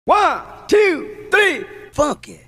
One, two, three, funky.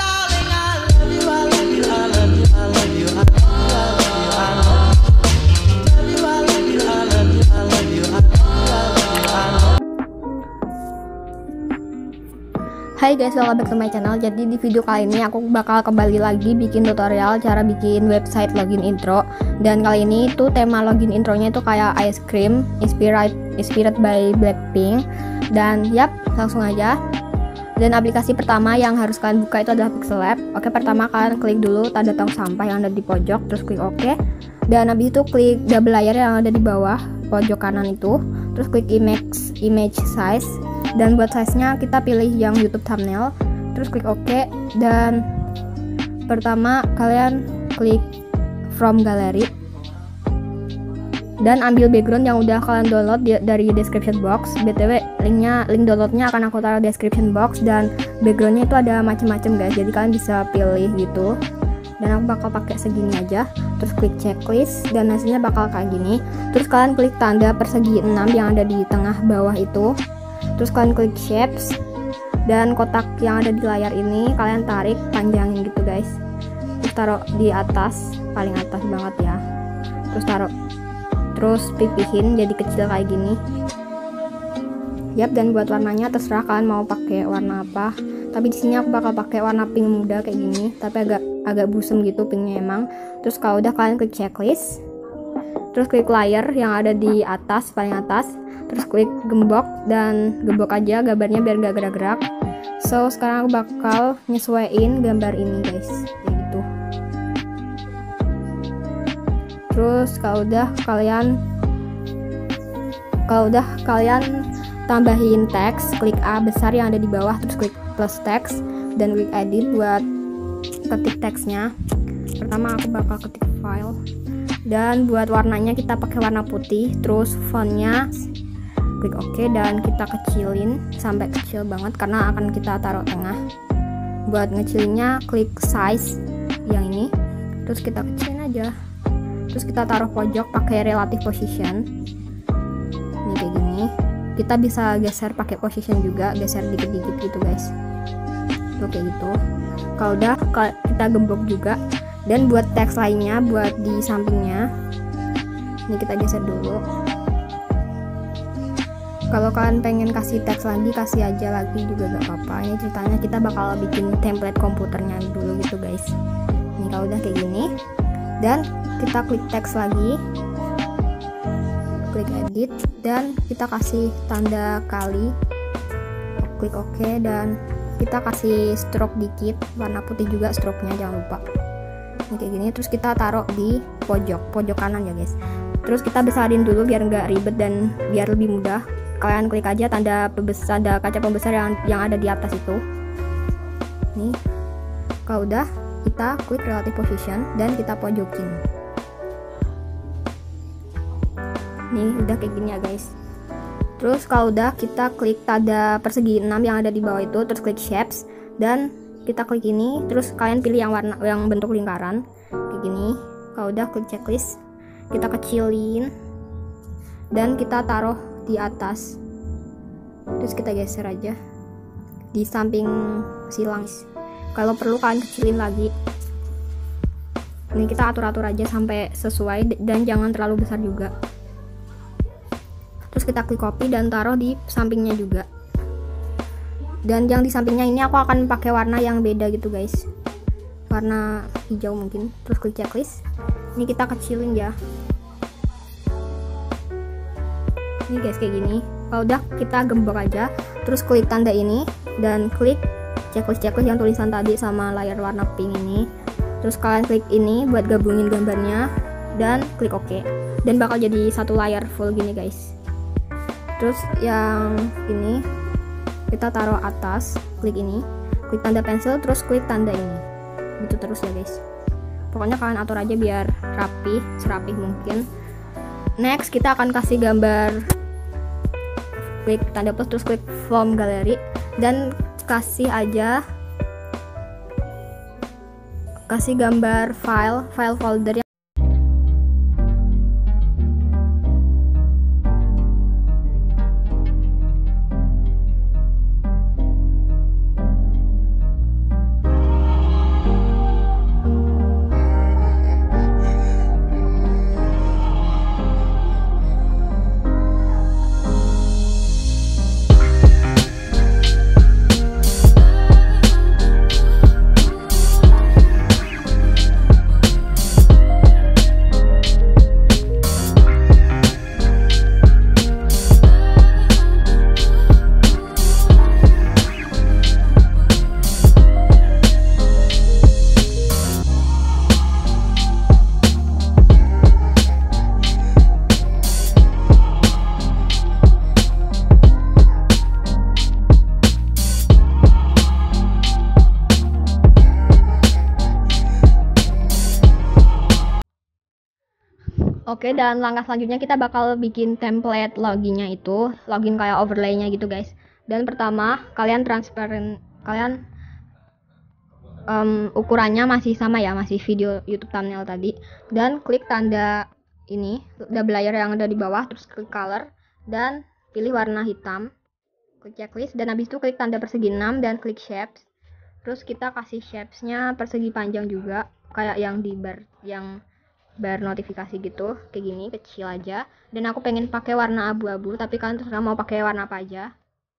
Hai guys, welcome back to my channel. Jadi di video kali ini aku bakal kembali lagi bikin tutorial cara bikin website login intro. Dan kali ini tuh tema login intronya itu kayak ice cream, inspired by Blackpink. Dan yap, langsung aja. Dan aplikasi pertama yang harus kalian buka itu adalah Pixel Lab. Oke, pertama kalian klik dulu tanda tong sampah yang ada di pojok, terus klik OK. Dan habis itu klik double layer yang ada di bawah pojok kanan itu, terus klik image size. Dan buat size-nya kita pilih yang YouTube thumbnail, terus klik OK. Dan pertama kalian klik from gallery dan ambil background yang udah kalian download dari description box. BTW link downloadnya akan aku taruh description box. Dan backgroundnya itu ada macam-macam guys, jadi kalian bisa pilih gitu. Dan aku bakal pakai segini aja, terus klik checklist dan hasilnya bakal kayak gini. Terus kalian klik tanda persegi 6 yang ada di tengah bawah itu, terus kalian klik shapes dan kotak yang ada di layar ini kalian tarik panjangin gitu guys, terus taruh di atas, paling atas banget ya, terus pipihin jadi kecil kayak gini. Yap, dan buat warnanya terserah kalian mau pakai warna apa, tapi di sini aku bakal pakai warna pink muda kayak gini, tapi agak busem gitu pinknya emang. Terus kalau udah kalian klik checklist, terus klik layer yang ada di atas, paling atas, terus klik gembok dan gembok aja gambarnya biar gak gerak-gerak. So sekarang aku bakal nyesuaiin gambar ini guys, kayak gitu. Terus kalau udah kalian tambahin teks, klik A besar yang ada di bawah, terus klik plus teks dan klik edit buat ketik teksnya. Pertama aku bakal ketik file, dan buat warnanya kita pakai warna putih. Terus fontnya klik OK dan kita kecilin sampai kecil banget karena akan kita taruh tengah. Buat ngecilinnya klik size yang ini, terus kita kecilin aja, terus kita taruh pojok pakai relative position. Ini kayak gini, kita bisa geser pakai position juga, geser dikit-dikit gitu guys. Tuh kayak gitu. Kalau udah kita gembok juga. Dan buat teks lainnya, buat di sampingnya ini kita geser dulu. Kalau kalian pengen kasih teks lagi, kasih aja lagi juga gak apa-apa. Ini ceritanya kita bakal bikin template komputernya dulu gitu guys. Ini kalau udah kayak gini, dan kita klik teks lagi, klik edit dan kita kasih tanda kali, klik OK dan kita kasih stroke dikit, warna putih juga stroke-nya, jangan lupa. Ini kayak gini, terus kita taruh di pojok kanan ya guys. Terus kita besarin dulu biar nggak ribet dan biar lebih mudah. Kalian klik aja tanda kaca pembesar yang ada di atas itu. Nih, kalau udah kita klik relative position dan kita pojokin. Nih udah kayak gini ya guys. Terus kalau udah kita klik tanda persegi 6 yang ada di bawah itu, terus klik shapes dan kita klik ini, terus kalian pilih yang bentuk lingkaran kayak gini. Kalau udah klik checklist, kita kecilin dan kita taruh di atas, terus kita geser aja di samping silang. Kalau perlu kalian kecilin lagi. Ini kita atur-atur aja sampai sesuai dan jangan terlalu besar juga. Terus kita klik copy dan taruh di sampingnya juga. Dan yang di sampingnya ini aku akan pakai warna yang beda gitu guys, warna hijau mungkin. Terus klik checklist, ini kita kecilin ya. Ini guys kayak gini. Kalau udah kita gembok aja, terus klik tanda ini dan klik checklist yang tulisan tadi sama layar warna pink ini. Terus kalian klik ini buat gabungin gambarnya dan klik OK. Dan bakal jadi satu layar full gini guys. Terus yang ini kita taruh atas, klik ini, klik tanda pensil, terus klik tanda ini. Gitu terus ya guys. Pokoknya kalian atur aja biar rapi, serapih mungkin. Next kita akan kasih gambar, klik tanda plus terus klik from gallery dan kasih gambar file folder yang Oke, dan langkah selanjutnya kita bakal bikin template loginnya itu, login kayak overlaynya gitu guys. Dan pertama kalian ukurannya masih sama ya, masih video YouTube thumbnail tadi. Dan klik tanda ini, double layer yang ada di bawah, terus klik color dan pilih warna hitam. Klik checklist dan habis itu klik tanda persegi 6 dan klik shapes. Terus kita kasih shapes-nya persegi panjang juga, kayak yang di bar notifikasi gitu, kayak gini, kecil aja. Dan aku pengen pakai warna abu-abu, tapi kalian terserah mau pakai warna apa aja.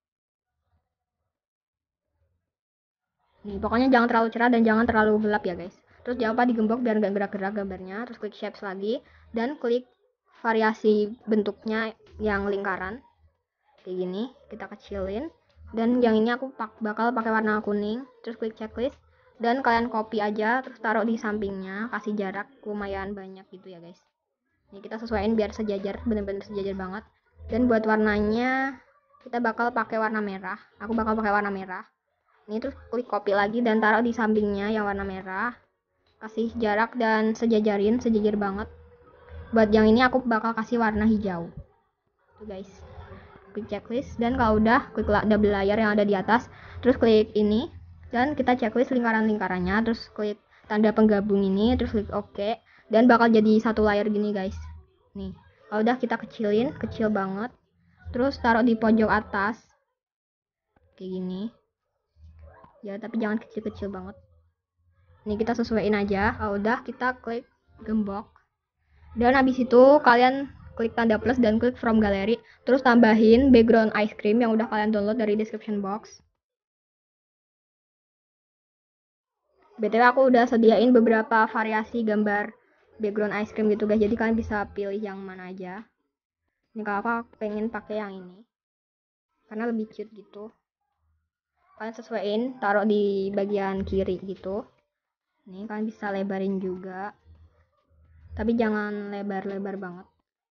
Nih, pokoknya jangan terlalu cerah dan jangan terlalu gelap ya guys. Terus jangan lupa digembok biar nggak gerak-gerak gambarnya. Terus klik shapes lagi dan klik variasi bentuknya yang lingkaran, kayak gini, kita kecilin. Dan yang ini aku bakal pakai warna kuning. Terus klik checklist dan kalian copy aja, terus taruh di sampingnya, kasih jarak lumayan banyak gitu ya guys. Ini kita sesuaiin biar sejajar, bener-bener sejajar banget. Dan buat warnanya kita bakal pakai warna merah. Aku bakal pakai warna merah. Ini terus klik copy lagi dan taruh di sampingnya yang warna merah. Kasih jarak dan sejajar banget. Buat yang ini aku bakal kasih warna hijau. Tuh guys. Klik checklist dan kalau udah klik double layer yang ada di atas, terus klik ini dan kita checklist lingkaran-lingkarannya, terus klik tanda penggabung ini, terus klik OK dan bakal jadi satu layer gini guys. Nih, kalau udah kita kecilin, kecil banget. Terus taruh di pojok atas. Kayak gini. Ya, tapi jangan kecil-kecil banget. Ini kita sesuaiin aja. Kalau udah kita klik gembok. Dan habis itu kalian klik tanda plus dan klik from gallery, terus tambahin background ice cream yang udah kalian download dari description box. BTW aku udah sediain beberapa variasi gambar background ice cream gitu guys, jadi kalian bisa pilih yang mana aja. Ini kalau aku pengen pakai yang ini karena lebih cute gitu. Kalian sesuaiin, taruh di bagian kiri gitu. Nih kalian bisa lebarin juga, tapi jangan lebar-lebar banget.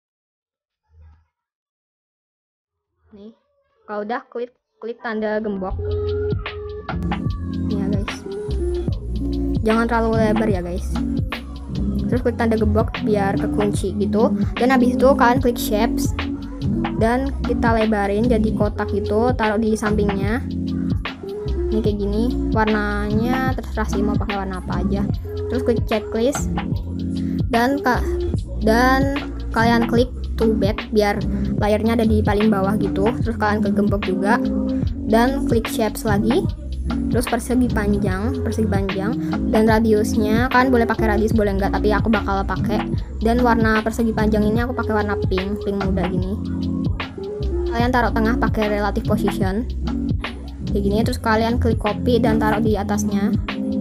Nih, kalau udah klik tanda gembok. Nih ya guys, jangan terlalu lebar ya guys. Terus klik tanda gembok biar kekunci gitu. Dan habis itu kalian klik shapes dan kita lebarin jadi kotak gitu, taruh di sampingnya. Ini kayak gini, warnanya terserah sih mau pakai warna apa aja. Terus klik checklist dan kalian klik to back biar layarnya ada di paling bawah gitu. Terus kalian klik gembok juga dan klik shapes lagi. Terus persegi panjang dan radiusnya kan boleh pakai radius boleh enggak, tapi aku bakal pakai. Dan warna persegi panjang ini aku pakai warna pink muda gini. Kalian taruh tengah pakai relative position kayak gini. Terus kalian klik copy dan taruh di atasnya.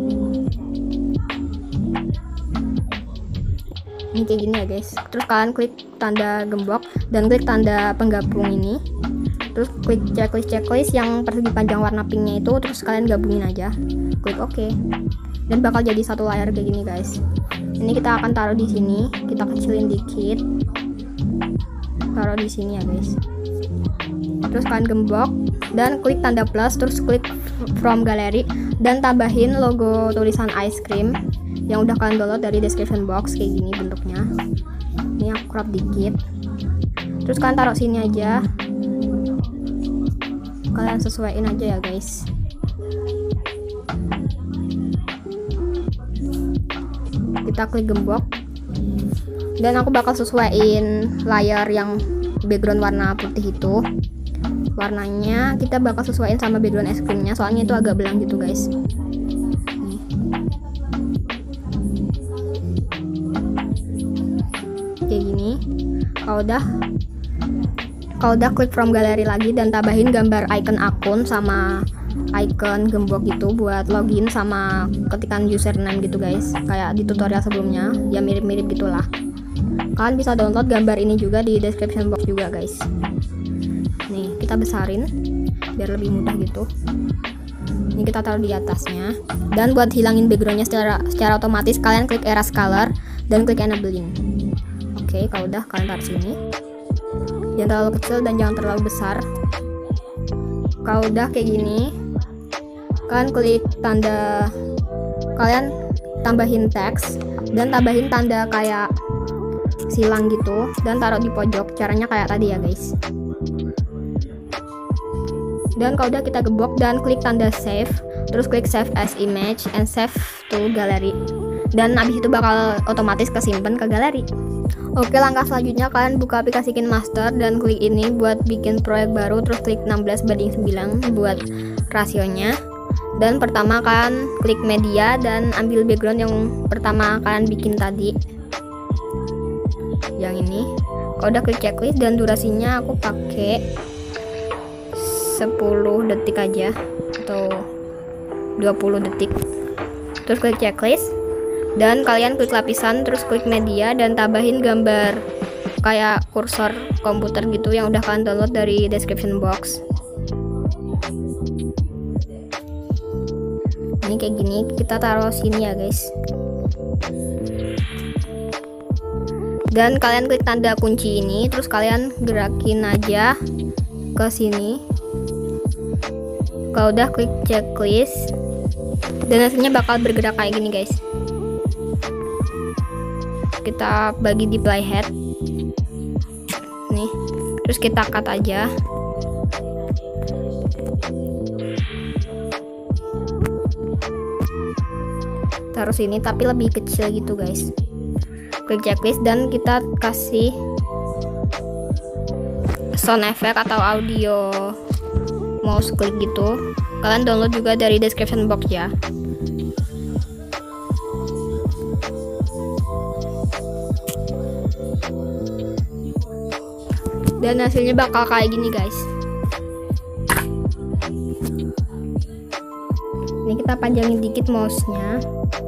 Ini kayak gini ya guys. Terus kalian klik tanda gembok dan klik tanda penggabung ini. Terus klik checklist yang persegi panjang warna pinknya itu, terus kalian gabungin aja. Klik OK. Dan bakal jadi satu layar kayak gini guys. Ini kita akan taruh di sini. Kita kecilin dikit. Taruh di sini ya guys. Terus kalian gembok dan klik tanda plus, terus klik from gallery dan tambahin logo tulisan ice cream yang udah kalian download dari description box kayak gini bentuknya. Ini aku crop dikit. Terus kalian taruh sini aja. Kalian sesuaiin aja ya guys. Kita klik gembok dan aku bakal sesuaiin layar yang background warna putih itu. Warnanya kita bakal sesuaiin sama background es krimnya, soalnya itu agak belang gitu guys. Nih. Kayak gini. Kalau udah klik from gallery lagi dan tambahin gambar icon akun sama icon gembok gitu buat login sama ketikan username gitu guys, kayak di tutorial sebelumnya ya, mirip-mirip gitulah. Kalian bisa download gambar ini juga di description box juga guys. Nih kita besarin biar lebih mudah gitu. Ini kita taruh di atasnya. Dan buat hilangin backgroundnya secara otomatis kalian klik erase color dan klik enabling. Oke, kalau udah kalian taruh sini. Jangan terlalu kecil dan jangan terlalu besar. Kalau udah kayak gini, kalian klik kalian tambahin teks dan tambahin tanda kayak silang gitu dan taruh di pojok. Caranya kayak tadi ya guys. Dan kalau udah kita gebok dan klik tanda save, terus klik save as image and save to gallery, dan habis itu bakal otomatis kesimpan ke galeri. Oke, langkah selanjutnya kalian buka aplikasi KineMaster dan klik ini buat bikin proyek baru, terus klik 16:9 buat rasionya. Dan pertama kalian klik media dan ambil background yang pertama kalian bikin tadi, yang ini. Kalau udah klik checklist dan durasinya aku pakai 10 detik aja atau 20 detik. Terus klik checklist dan kalian klik lapisan, terus klik media dan tambahin gambar kayak kursor komputer gitu yang udah kalian download dari description box. Ini kayak gini, kita taruh sini ya guys. Dan kalian klik tanda kunci ini, terus kalian gerakin aja ke sini. Kalau udah klik checklist dan hasilnya bakal bergerak kayak gini guys. Kita bagi di playhead nih, terus kita cut aja. Taruh sini tapi lebih kecil gitu guys. Klik checklist dan kita kasih sound effect atau audio mouse klik gitu. Kalian download juga dari description box ya. Dan hasilnya bakal kayak gini guys. Ini kita panjangin dikit mouse-nya.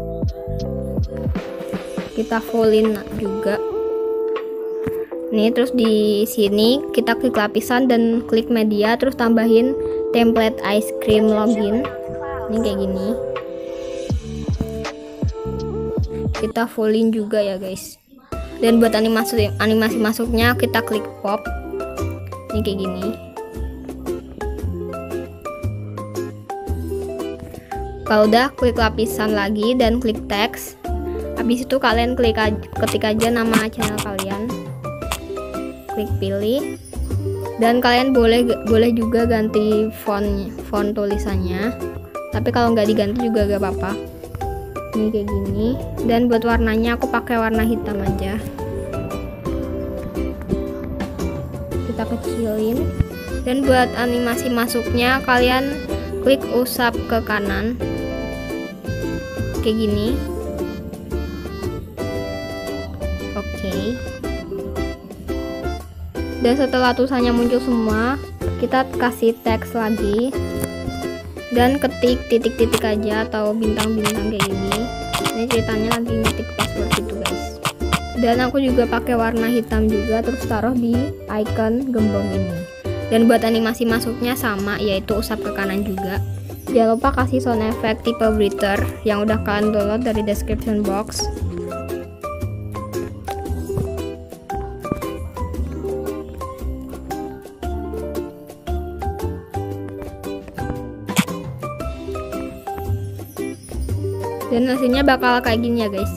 Kita fullin juga. Nih, terus di sini kita klik lapisan dan klik media, terus tambahin template ice cream login. Ini kayak gini. Kita fullin juga ya guys. Dan buat animasi masuknya kita klik pop. Ini kayak gini. Kalau udah klik lapisan lagi dan klik teks. Habis itu kalian ketik aja nama channel kalian. Klik pilih. Dan kalian boleh juga ganti font tulisannya. Tapi kalau nggak diganti juga gak apa-apa. Ini kayak gini. Dan buat warnanya aku pakai warna hitam aja. Kita kecilin. Dan buat animasi masuknya kalian klik usap ke kanan. Kayak gini. Oke. Dan setelah tulisannya muncul semua, kita kasih teks lagi dan ketik titik-titik aja atau bintang-bintang kayak gini. Ini ceritanya lagi ngetik password gitu guys. Dan aku juga pakai warna hitam juga, terus taruh di icon gembong ini. Dan buat animasi masuknya sama, yaitu usap ke kanan juga. Jangan lupa kasih sound effect tipe breather yang udah kalian download dari description box. Dan hasilnya bakal kayak gini ya guys.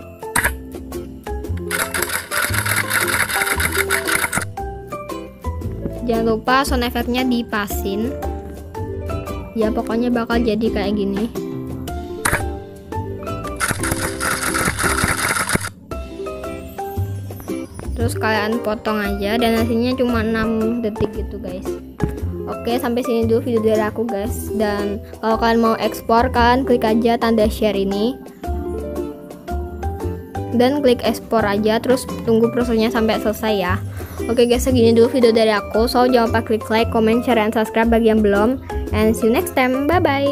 Jangan lupa sound effect-nya dipasin. Ya pokoknya bakal jadi kayak gini. Terus kalian potong aja dan hasilnya cuma 6 detik gitu guys. Oke, sampai sini dulu video dari aku guys. Dan kalau kalian mau ekspor, kalian klik aja tanda share ini dan klik ekspor aja, terus tunggu prosesnya sampai selesai ya. Oke guys, segini dulu video dari aku. So jangan lupa klik like, comment, share, dan subscribe bagi yang belum. And see you next time, bye bye.